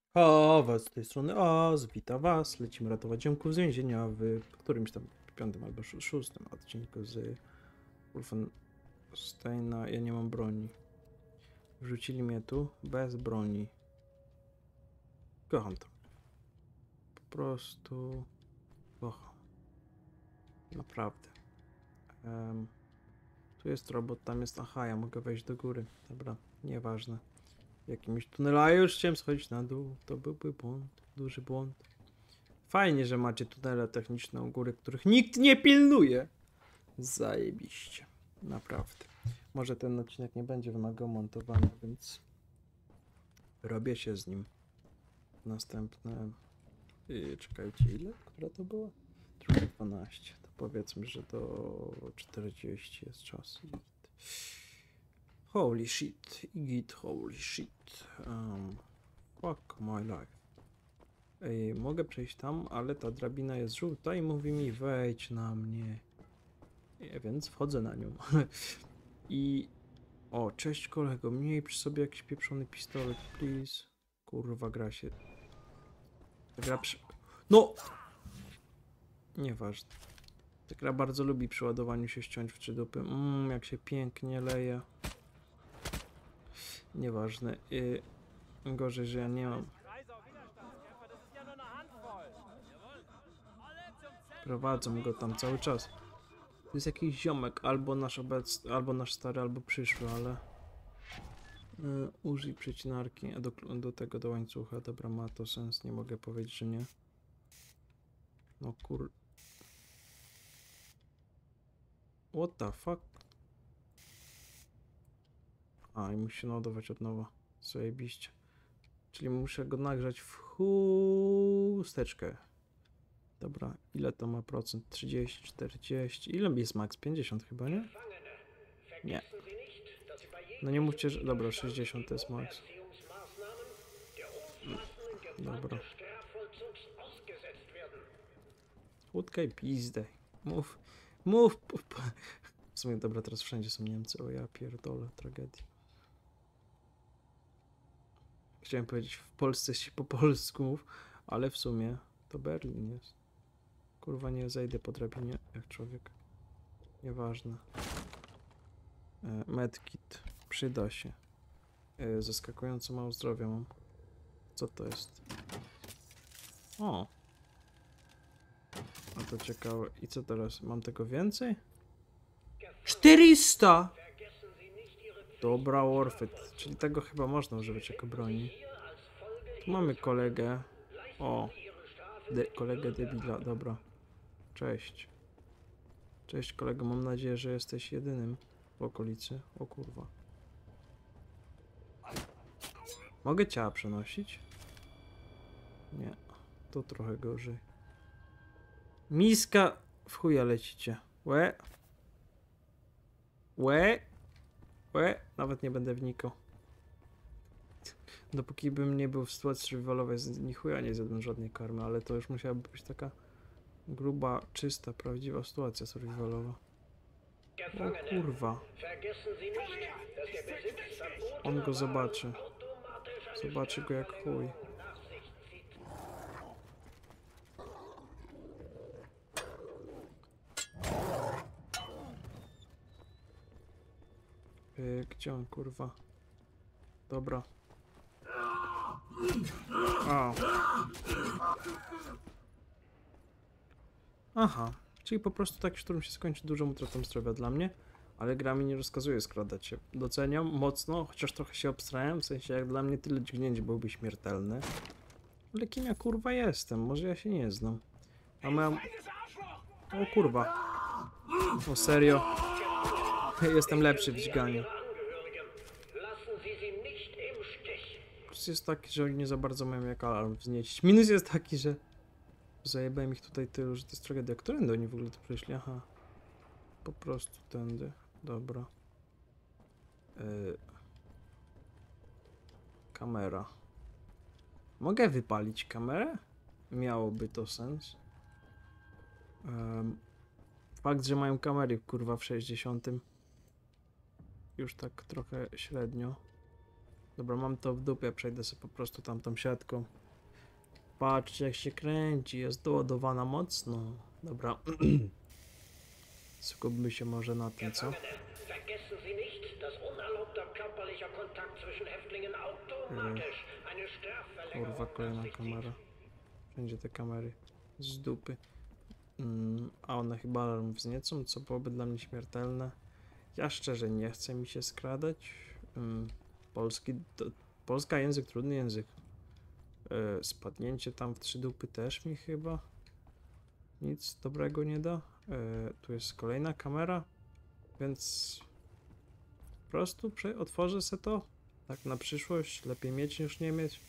O, was z tej strony Oz, witam was. Lecimy ratować ziomków z więzienia w którymś tam piątym albo szóstym odcinku z Wolfensteina. Ja nie mam broni. Wrzucili mnie tu bez broni. Kocham to. Po prostu kocham. Naprawdę. Tu jest robot, tam jest... Aha, ja mogę wejść do góry. Dobra, nieważne. Jakimś tunelu, a już chciałem schodzić na dół. To byłby błąd, duży błąd. Fajnie, że macie tunele techniczne u góry, których nikt nie pilnuje. Zajebiście. Naprawdę. Może ten odcinek nie będzie wymagał montowania, więc robię się z nim. Następne... czekajcie, ile? Która to była? Trochę 12. To powiedzmy, że do 40 jest czas. Holy shit. Git, holy shit. Fuck my life. Mogę przejść tam, ale ta drabina jest żółta i mówi mi wejdź na mnie. Więc wchodzę na nią. I... O, cześć kolego, miej przy sobie jakiś pieprzony pistolet, please. Kurwa, gra się... Ta gra przy... No! Nieważne. Ta gra bardzo lubi przy ładowaniu się ściąć w trzy dupy. Jak się pięknie leje. Nieważne. Gorzej, że ja nie mam... Prowadzą go tam cały czas. To jest jakiś ziomek, albo nasz obecny, albo nasz stary, albo przyszły, ale... użyj przecinarki do łańcucha. Dobra, ma to sens, nie mogę powiedzieć, że nie. No kur... What the fuck? A, i musi się naładować od nowa. Zajebiście. Czyli muszę go nagrzać w chusteczkę. Dobra, ile to ma procent? 30, 40... Ile jest max? 50 chyba, nie? Nie. No nie mówcie, że... Dobra, 60 to jest max. Dobra. Łódkaj pizdę. Mów. Mów. W sumie, dobra, teraz wszędzie są Niemcy. O ja pierdolę, tragedia. Chciałem powiedzieć, w Polsce się po polsku mów, ale w sumie to Berlin jest. Kurwa, nie zejdę po drabinie jak człowiek. Nieważne. Medkit. Przyda się. Zaskakująco mało zdrowia mam. Co to jest? O! A to ciekawe. I co teraz? Mam tego więcej? 400! Dobra, Warfit. Czyli tego chyba można używać jako broni. Tu mamy kolegę. O! Kolegę debila, dobra. Cześć. Cześć kolego, mam nadzieję, że jesteś jedynym w okolicy. O kurwa. Mogę ciała przenosić? Nie. To trochę gorzej. Miska w chuja lecicie. Łe. Łe. Łe. Nawet nie będę wnikał. Dopóki bym nie był w sytuacji survivalowej, ni chuja nie zjadłem żadnej karmy, ale to już musiałaby być taka gruba, czysta, prawdziwa sytuacja survivalowa. O kurwa. On go zobaczy. Zobaczy go jak chuj. Gdzie on kurwa? Dobra. O. Aha. Czyli po prostu taki szturm się skończy dużą utratą zdrowia dla mnie. Ale gra mi nie rozkazuje skradać się. Doceniam mocno, chociaż trochę się obstrałem. W sensie jak dla mnie tyle dźgnięć byłby śmiertelny. Ale kim ja kurwa jestem? Może ja się nie znam. A mam... O kurwa. O serio. Jestem lepszy w dźganiu. Plus jest taki, że oni nie za bardzo mają jak alarm wznieść. Minus jest taki, że zajebałem ich tutaj tylu, że to jest tragedia. Którędy oni w ogóle tu przyszli? Aha. Po prostu tędy. Dobra. Kamera. Mogę wypalić kamerę? Miałoby to sens. Fakt, że mają kamery kurwa w 60. Już tak trochę średnio. Dobra, mam to w dupie, przejdę sobie po prostu tamtą siatką. Patrzcie jak się kręci, jest doładowana mocno. Dobra. Skupmy się może na tym, co? Vergessen Sie nicht, dass unerlaubter körperlicher Kontakt zwischen Häftlingen automatisch eine Kurwa, Strafverlängerung kolejna nach sich zieht. kamera. Wszędzie te kamery z dupy. A one chyba alarm wzniecą, co byłoby dla mnie śmiertelne. Ja szczerze nie chcę mi się skradać. Polska język, trudny język. Spadnięcie tam w 3 dupy też mi chyba nic dobrego nie da. Tu jest kolejna kamera, więc po prostu otworzę se to. Tak na przyszłość, lepiej mieć niż nie mieć.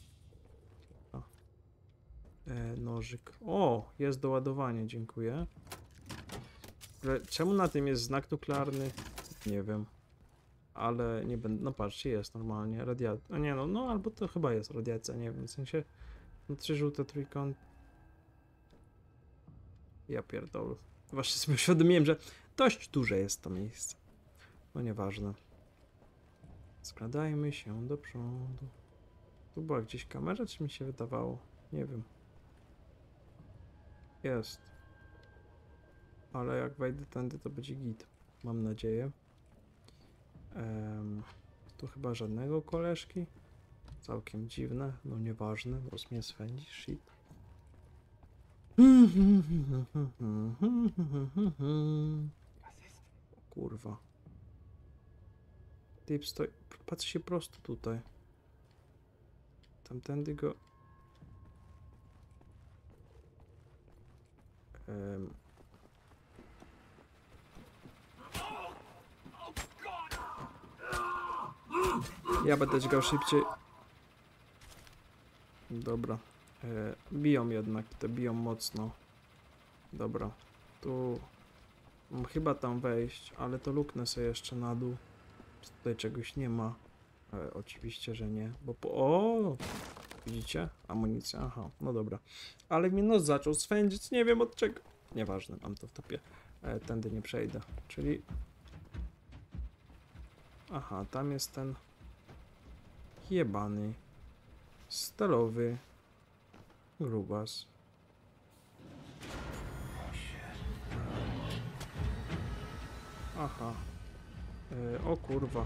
Nożyk. O, jest doładowanie, dziękuję. Czemu na tym jest znak nuklearny? Nie wiem. Ale nie będę. No patrzcie, jest normalnie. Radiacja. No nie, no albo to chyba jest radiacja, nie wiem. W sensie. No 3 żółte trójkąt. Ja pierdolę. Właśnie sobie uświadomiłem, że dość duże jest to miejsce. No nieważne. Składajmy się do przodu. Tu była gdzieś kamera, czy mi się wydawało? Nie wiem. Jest. Ale jak wejdę tędy, to będzie git. Mam nadzieję. Tu chyba żadnego koleżki. Całkiem dziwne. No nieważne, bo mnie swędzi. Shit. Kurwa. Typ stoi. Patrz się prosto tutaj. Tamtędy go. Ja będę dźgał szybciej. Dobra. Biją jednak, te biją mocno. Dobra. Tu mam chyba tam wejść, ale to luknę sobie jeszcze na dół. Czy tutaj czegoś nie ma? Oczywiście, że nie. Bo o! Widzicie? Amunicja. Aha, no dobra. Ale mi nos zaczął swędzić, nie wiem od czego. Nieważne, mam to w topie. Tędy nie przejdę. Czyli... Aha, tam jest ten... jebany... stalowy... grubas. Aha. O kurwa.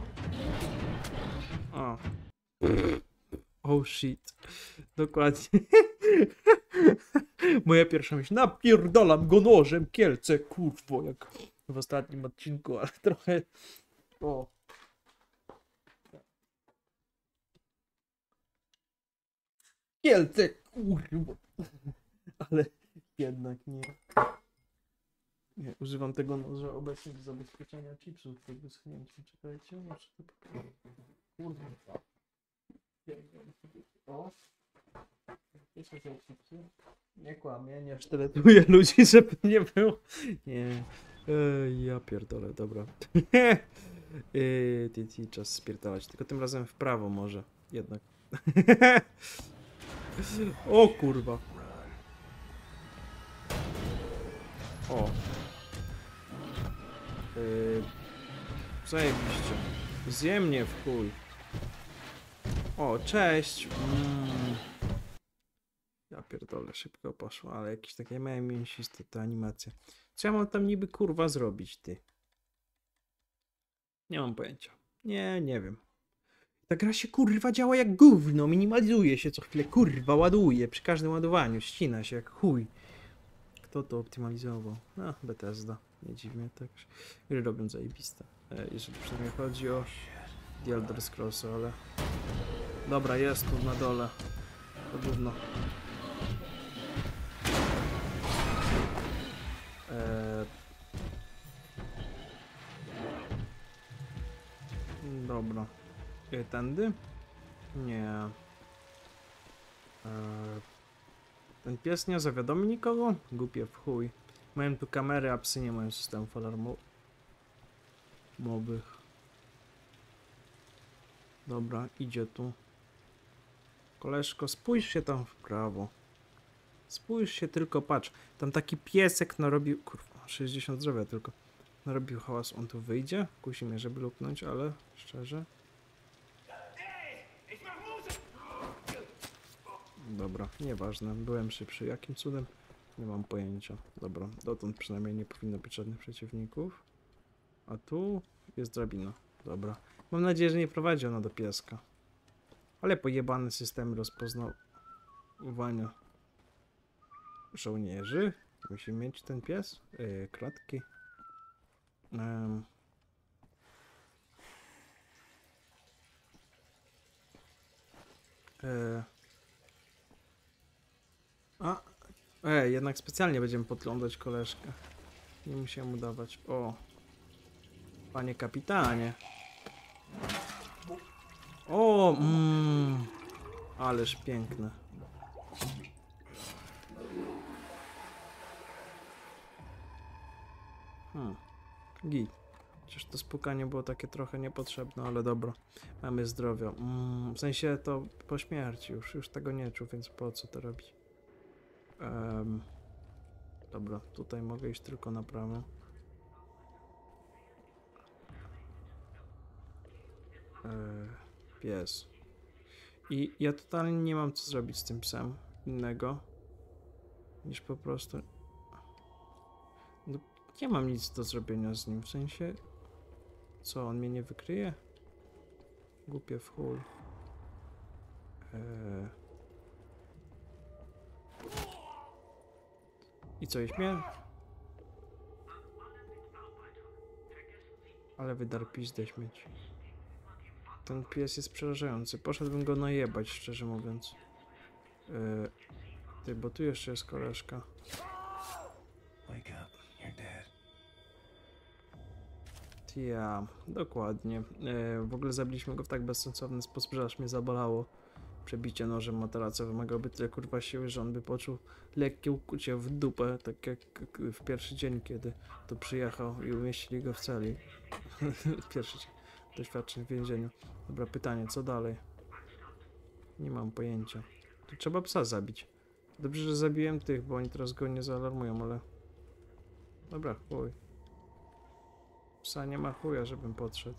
A. Oh shit. Dokładnie. Moja pierwsza myśl. Napierdalam go nożem, Kielce, kurwo, jak w ostatnim odcinku, ale trochę... O. Kielce, kurwo. Ale jednak nie. Nie, używam tego noża obecnie do zabezpieczenia chipsów przed wyschnięciem. Czekajcie, muszę to kurwa. O. Jeszcze są chipsy. Nie kłamię, nie sztyletuję ludzi, żeby nie było. Nie. Ja pierdolę, dobra. Czas spierdalać, tylko tym razem w prawo może. Jednak. O kurwa. O. Zajebiście. Zje mnie w chuj. O, cześć. Ja pierdolę, szybko poszło, ale jakieś takie małe mięsiste te animacje. Co ja mam tam niby kurwa zrobić, ty? Nie mam pojęcia. Nie wiem. Ta gra się kurwa działa jak gówno, minimalizuje się co chwilę, kurwa, ładuje, przy każdym ładowaniu, ścina się jak chuj. Kto to optymalizował? No, Bethesda, nie dziwnie, tak. Gry robią zajebiste. Jeżeli przynajmniej chodzi o The Elder Scrolls, ale... Dobra, jest tu na dole. To gówno. Dobra. Tędy? Nie. Ten pies nie zawiadomi nikogo? Głupie w chuj. Mają tu kamery, a psy nie mają systemów alarmowych. Dobra, idzie tu. Koleżko, spójrz się tam w prawo. Spójrz się, tylko patrz. Tam taki piesek narobił... Kurwa, 60 zdrowia tylko. Narobił hałas, on tu wyjdzie. Kusi mnie, żeby luknąć, ale szczerze... Dobra, nieważne. Byłem szybszy. Jakim cudem? Nie mam pojęcia. Dobra, dotąd przynajmniej nie powinno być żadnych przeciwników. A tu jest drabina. Dobra. Mam nadzieję, że nie prowadzi ona do pieska. Ale pojebane systemy rozpoznawania żołnierzy. Musi mieć ten pies. Klatki. Em. Jednak specjalnie będziemy podglądać koleżkę. Nie musiałem udawać. O! Panie kapitanie. O! Ależ piękne. Git. Chociaż to spukanie było takie trochę niepotrzebne, ale dobra. Mamy zdrowie. W sensie to po śmierci już tego nie czuł, więc po co to robić? Dobra, tutaj mogę iść tylko na prawo. Pies. I ja totalnie nie mam co zrobić z tym psem innego niż po prostu... No, nie mam nic do zrobienia z nim, w sensie... Co, on mnie nie wykryje? Głupie w chuj. I co, jeść mnie? Ale wydar pizdę śmieć. Ten pies jest przerażający. Poszedłbym go najebać, szczerze mówiąc. Ty, bo tu jeszcze jest koleżka. Ja, dokładnie. W ogóle zabiliśmy go w tak bezsensowny sposób, że aż mnie zabolało. Przebicie nożem materaca wymagałoby tyle kurwa siły, że on by poczuł lekkie ukucie w dupę, tak jak w pierwszy dzień, kiedy tu przyjechał i umieścili go w celi. Pierwszy dzień doświadczeń w więzieniu. Dobra, pytanie, co dalej? Nie mam pojęcia. Tu trzeba psa zabić. Dobrze, że zabiłem tych, bo oni teraz go nie zaalarmują, ale... Dobra, chuj. Psa nie ma chuja, żebym podszedł.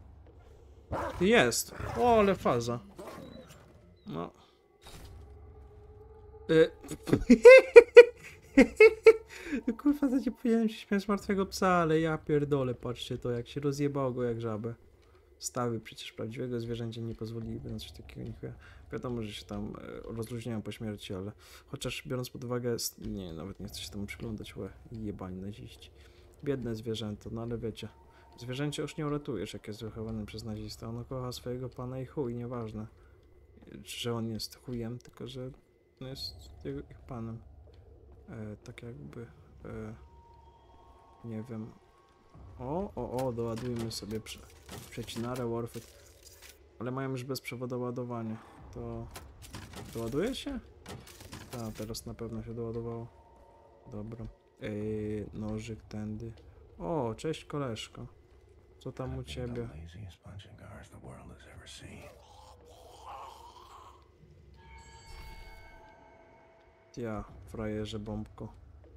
Jest! O, ale faza. No. Kurwa, to nie powinienem się śmiać z martwego psa, ale ja pierdolę, patrzcie to, jak się rozjebało go jak żabę. Stawy przecież prawdziwego zwierzęcia nie pozwoliłyby na coś takiego, nie. Wiadomo, że się tam rozluźniają po śmierci, ale chociaż biorąc pod uwagę, nie, nawet nie chcę się temu przyglądać, jebani naziści. Biedne zwierzęta, no ale wiecie, zwierzęcie już nie uratujesz, jak jest wychowane przez nazistę, ono kocha swojego pana i chuj, nieważne, że on jest chujem, tylko że jest ich panem. Tak jakby, nie wiem. Doładujmy sobie przecinarę Warfit. Ale mają już bezprzewodowe ładowanie. To doładuje się? Tak, teraz na pewno się doładowało. Dobra. Nożyk tędy. O, cześć koleżko. Co tam u ciebie? Ja, frajerze bombko.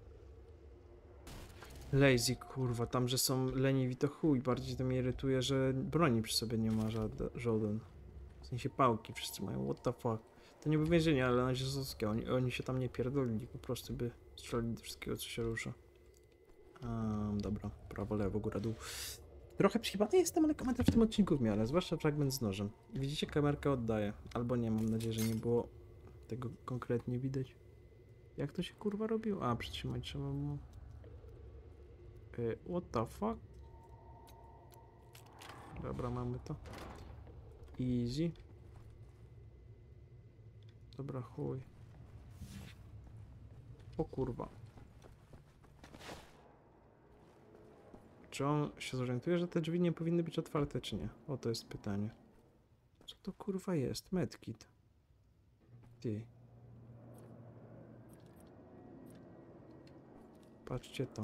Lazy, kurwa, tam, że są leniwi to chuj. Bardziej to mnie irytuje, że broni przy sobie nie ma żaden. W sensie pałki wszyscy mają, what the fuck. To nie było więzienie, ale nazistowskie. Oni się tam nie pierdolili, po prostu by strzelili do wszystkiego, co się rusza. Dobra, prawo, lewo, góra, dół. Trochę przyjebany jestem, ale komentarz w tym odcinku w miarę, zwłaszcza fragment z nożem. Widzicie, kamerkę oddaję. Albo nie, mam nadzieję, że nie było tego konkretnie widać. Jak to się kurwa robiło? A, przytrzymać trzeba było. What the fuck? Dobra, mamy to. Easy. Dobra, chuj. O kurwa. Czy on się zorientuje, że te drzwi nie powinny być otwarte, czy nie? O, to jest pytanie. Co to kurwa jest? Medkit. Ty. Patrzcie to.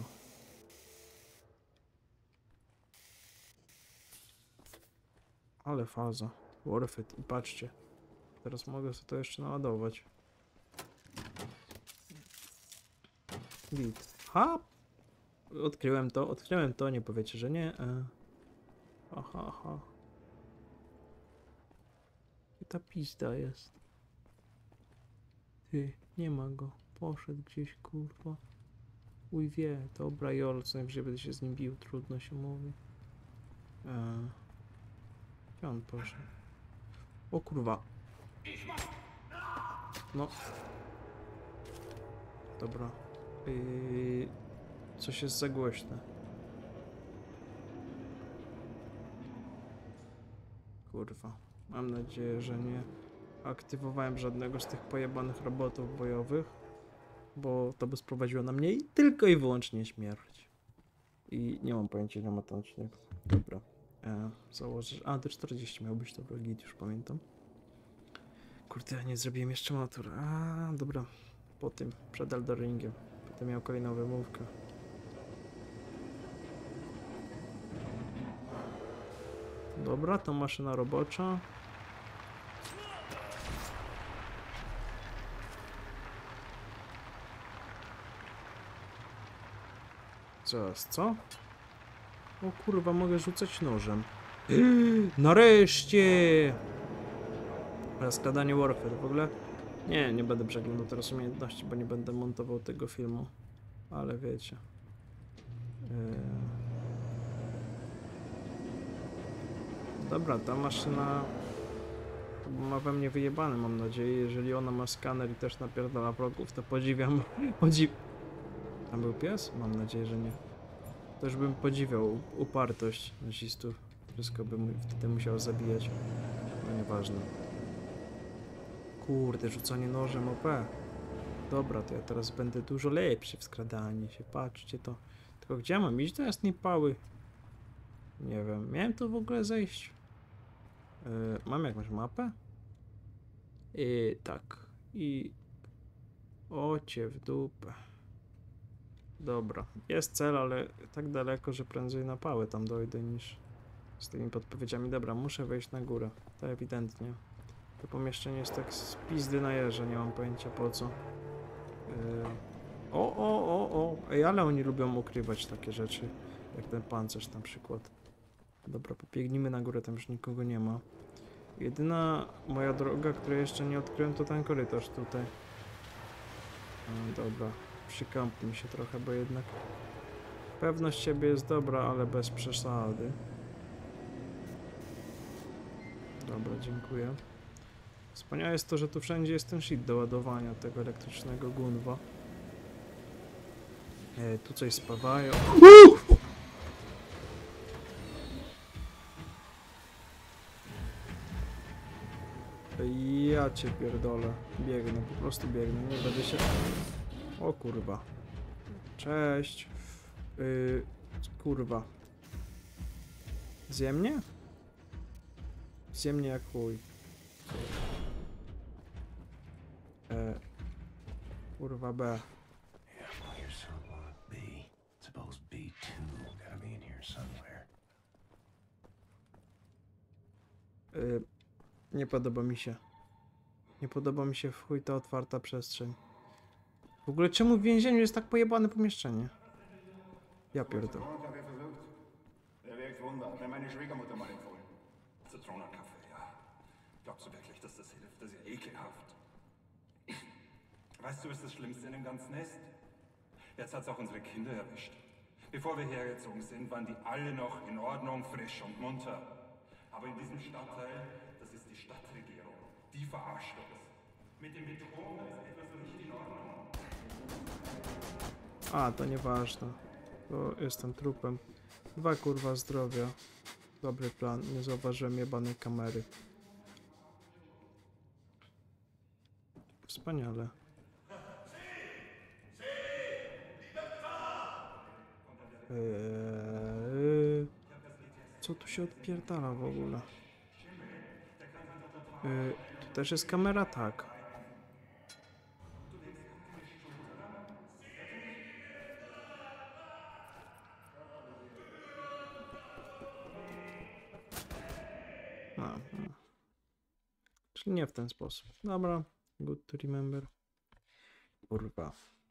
Ale faza. Warfit. I patrzcie. Teraz mogę sobie to jeszcze naładować. Git. Ha! Odkryłem to, nie powiecie, że nie. Aha. I ta pizda jest. Ty, nie ma go. Poszedł gdzieś, kurwa. Uj wie, dobra, jol, co najwyżej będę się z nim bił, trudno się mówi. Gdzie on poszedł? O kurwa. No. Dobra. Coś jest za głośne. Kurwa. Mam nadzieję, że nie aktywowałem żadnego z tych pojebanych robotów bojowych, bo to by sprowadziło na mnie tylko i wyłącznie śmierć. I nie mam pojęcia, ile ma ten odcinek. Dobra. Założę. A, do 40 miał być, dobra, git, już pamiętam. Kurde, ja nie zrobiłem jeszcze matur. A, dobra. Po tym, przed Elden Będę miał kolejną wymówkę. Dobra, to maszyna robocza. Zaraz, co? O kurwa, mogę rzucać nożem. Nareszcie! Składanie Warfare w ogóle? Nie będę przeglądał teraz umiejętności, bo nie będę montował tego filmu. Ale wiecie. Dobra, ta maszyna ma we mnie wyjebane, mam nadzieję. Jeżeli ona ma skaner i też napierdala wrogów, to podziwiam. Tam był pies? Mam nadzieję, że nie. Też bym podziwiał upartość nazistów. Wszystko by wtedy musiał zabijać. No nieważne. Kurde, rzucanie nożem OP. Dobra, to ja teraz będę dużo lepszy w skradaniu się. Patrzcie to. Tylko gdzie mam iść do jasnej pały? Nie wiem. Miałem tu w ogóle zejść? Mam jakąś mapę? Tak. I... Ocie w dupę. Dobra. Jest cel, ale tak daleko, że prędzej na pałę tam dojdę niż z tymi podpowiedziami. Dobra, muszę wejść na górę. To ewidentnie. To pomieszczenie jest tak z pizdy na jeże, nie mam pojęcia po co. Ej, ale oni lubią ukrywać takie rzeczy, jak ten pancerz na przykład. Dobra, pobiegnijmy na górę, tam już nikogo nie ma. Jedyna moja droga, której jeszcze nie odkryłem, to ten korytarz tutaj. Dobra, przykampnij się trochę, bo jednak pewność siebie jest dobra, ale bez przesady. Dobra, dziękuję. Wspaniałe jest to, że tu wszędzie jest ten shit do ładowania tego elektrycznego gunwa. Tu coś spawają. Ja cię pierdolę. Biegnę, po prostu biegnę. Nie będę się... O kurwa. Cześć. Kurwa. Zje mnie? Zje mnie jak chuj. Kurwa B. Nie podoba mi się. Nie podoba mi się w chuj ta otwarta przestrzeń. W ogóle czemu w więzieniu jest tak pojebane pomieszczenie? Ja pierdolę. Weißt du, was das Schlimmste in dem Ganzen ist? Jetzt hat's auch unsere Kinder erwischt. Bevor wir hergezogen sind, waren die alle noch in Ordnung, frisch und munter. Aber in diesem Stadtteil, das ist die Stadtregierung, die verarscht uns. Mit dem Betrug ist etwas so nicht in Ordnung. A, to nieważne. To jestem trupem. 2 kurwa zdrowia. Dobry plan. Nie zauważyłem jebanej kamery. Wspaniale. Co tu się odpierdala w ogóle? Tu też jest kamera? Tak. Czyli nie w ten sposób. Dobra. Good to remember. Kurwa.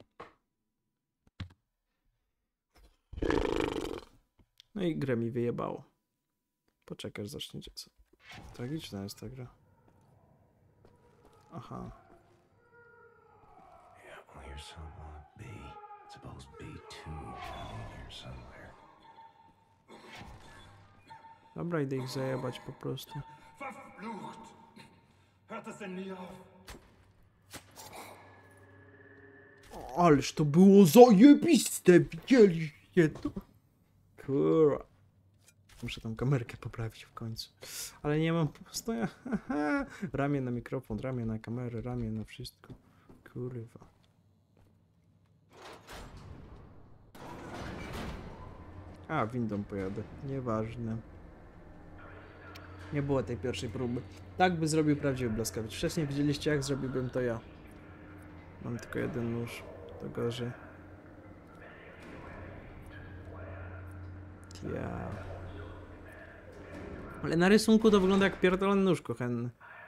No i grę mi wyjebało. Poczekaj, zaczniecie co. Tragiczna jest ta gra. Aha. someone B. Suppose B2 gotta be there somewhere. Dobra, idę ich zajebać po prostu. Verflucht! Hört das denn nie auf? Ależ to było zajebiste, widzieliście to? Kurwa. Muszę tą kamerkę poprawić w końcu. Ale nie mam po prostu... Ramię na mikrofon, ramię na kamerę, ramię na wszystko. Kurwa. A, windą pojadę. Nieważne. Nie było tej pierwszej próby. Tak by zrobił prawdziwy Błaskawicz. Wcześniej widzieliście, jak zrobiłbym to ja. Mam tylko jeden nóż. To gorzej. Ja. Ale na rysunku to wygląda jak pierdolony nóż kuchenny.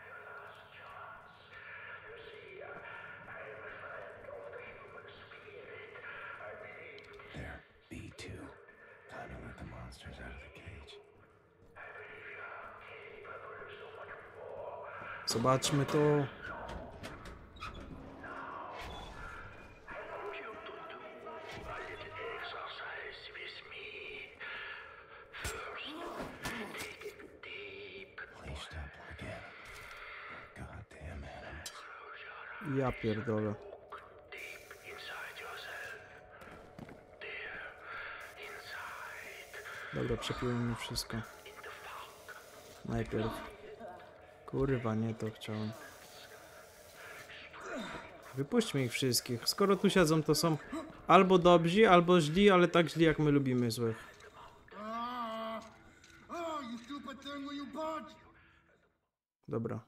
There, B2. Time to let the monsters out of the cage. Zobaczmy to. Leashed up again. Goddamn animals. Ja pierdolę. Dobra, przepiłem mi wszystko. Najpierw. Kurwa, nie to chciałem. Wypuśćmy ich wszystkich. Skoro tu siedzą, to są albo dobrzy, albo źli, ale tak źli, jak my lubimy złych. Dobra.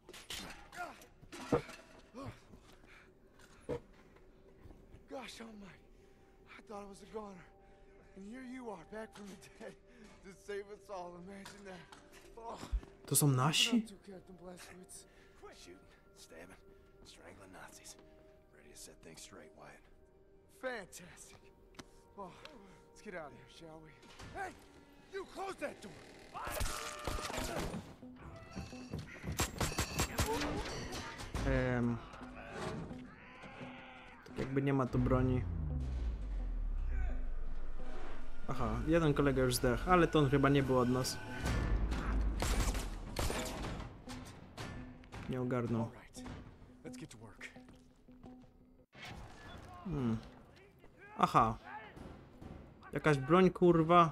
Gosh almighty, I thought I was a goner. And here you are, back from the dead, to save us all. Imagine that. Oh, To są nasi? to Captain Blazkowicz. Quit shooting, stabbing, strangling Nazis. Ready to set things straight, Wyatt. Fantastic. Well, let's get out of here, shall we? Hey, you close that door. Tak jakby nie ma tu broni. Aha, jeden kolega już zdechł, ale to on chyba nie był od nas. Nie ogarnął. All right, let's get to work. Aha. Jakaś broń, kurwa.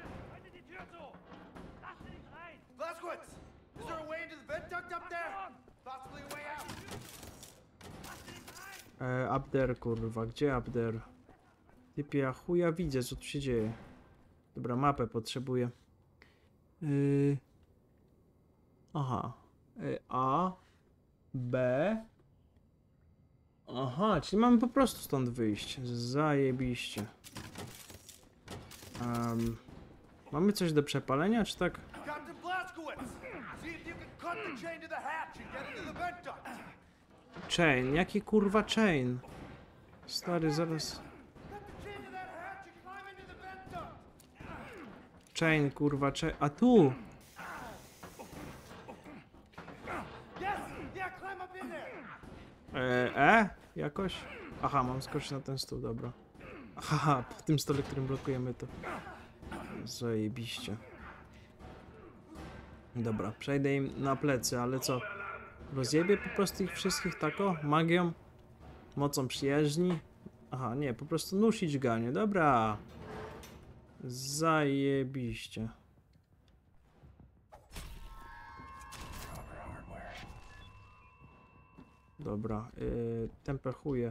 Blazkowicz, is there a way into the vent duct up there? Possibly a way out. Abder, kurwa. Gdzie Abder? Typie, ja chuja widzę, co tu się dzieje. Dobra, mapę potrzebuję. Aha. A. B. Aha, czyli mamy po prostu stąd wyjść. Zajebiście. Mamy coś do przepalenia, czy tak? Captain Blazkowicz, see if you can cut the chain to the hatch and get into the vent duct. Chain. Jaki kurwa chain? Stary, zaraz... Cut the chain to that hatch and climb into the vent duct. Chain, kurwa, chain... A tu! Yes, yeah, climb up in there. Jakoś? Aha, mam skoczyć na ten stół, dobra. Aha, w tym stole, którym blokujemy to. Zajebiście. Dobra, przejdę im na plecy, ale co? Rozjebię po prostu ich wszystkich tako? Magią? Mocą przyjaźni? Aha, nie, po prostu nusić ganie, dobra. Zajebiście. Proper hardware. Dobra, tempę chuje.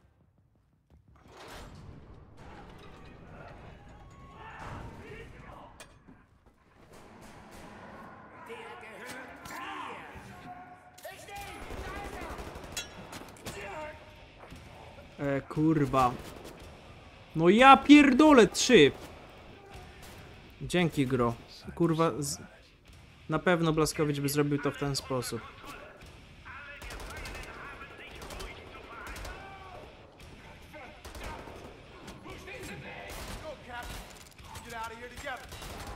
Kurwa. No ja pierdolę 3. Dzięki, gro. Kurwa, na pewno Błaskowicz by zrobił to w ten sposób. Go, Captain. Get out of here together.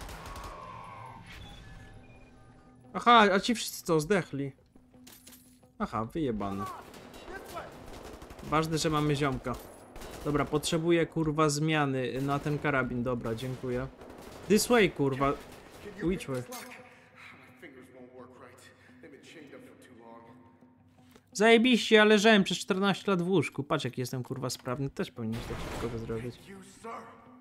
Aha, a ci wszyscy co, zdechli? Aha, wyjebany. This way. Ważne, że mamy ziomka. Dobra, potrzebuję kurwa zmiany na ten karabin. Dobra, dziękuję. This way, kurwa. Which way? My fingers won't work right. They've been chained up for too long. Zajebiście, ale leżałem przez 14 lat w łóżku. Patrz, jak jestem kurwa sprawny. Też powinieneś tak szybko to zrobić. You, sir.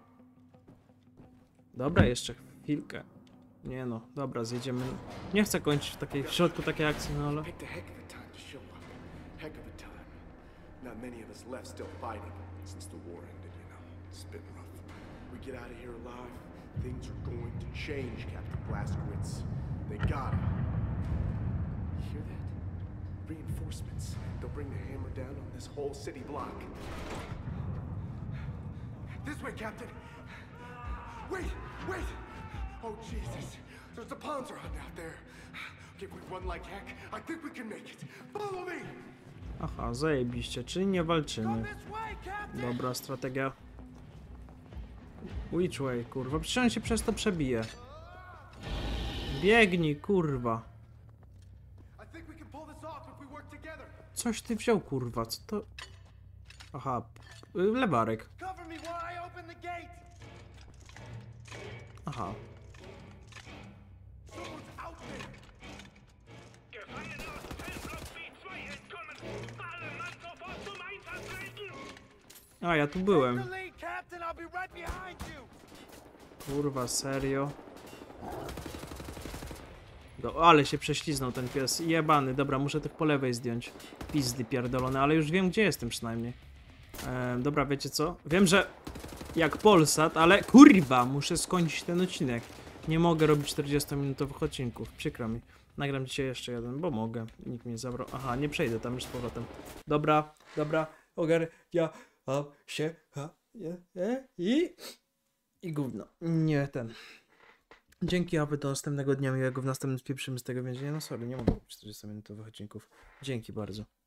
Dobra, jeszcze chwilkę. Nie no, dobra, zjedziemy. Nie chcę kończyć w środku takiej akcji, no ale... Picked a heck of a time to show up. Heck of a time. Not many of us left still fighting since the war ended, you know. It's been rough. We get out of here alive, things are going to change, Captain Blazkowicz. They gotta. You hear that? Reinforcements. They'll bring the hammer down on this whole city block. This way, Captain. Wait, wait! Oh, Jesus. There's a Panzer hunt out there. Okay, we run like heck. I think we can make it. Follow me! Aha, zajebiście, czyli nie walczymy. This way, Captain! Dobra strategia. Which way, kurwa? Przecież on się przez to przebije. Biegnij, kurwa. I think we can pull this off if we work together. Coś ty wziął, kurwa, co to... Aha, lewarek. Cover me while I open the gate. Aha. Someone's out there. Gefangene aus Zellblock B2 entkommen! Alle Mann sofort zum Einsatz melden! A, ja tu byłem. The lead, Captain. I'll be right behind you. Kurwa, serio? Ale się prześliznął ten pies. Jebany, dobra, muszę tych po lewej zdjąć. Pizdy pierdolone, ale już wiem, gdzie jestem przynajmniej. Dobra, wiecie co? Wiem, że jak Polsat, ale kurwa, muszę skończyć ten odcinek. Nie mogę robić 40-minutowych odcinków, przykro mi. Nagram dzisiaj jeszcze jeden, bo mogę. Nikt mnie nie zabrał. Aha, nie przejdę tam już z powrotem. Dobra, się, i gówno. Nie ten. Dzięki, aby do następnego dnia miłego. W następnym spieprzymy z tego więzienia. No sorry, nie mogę robić 40-minutowych odcinków. Dzięki bardzo.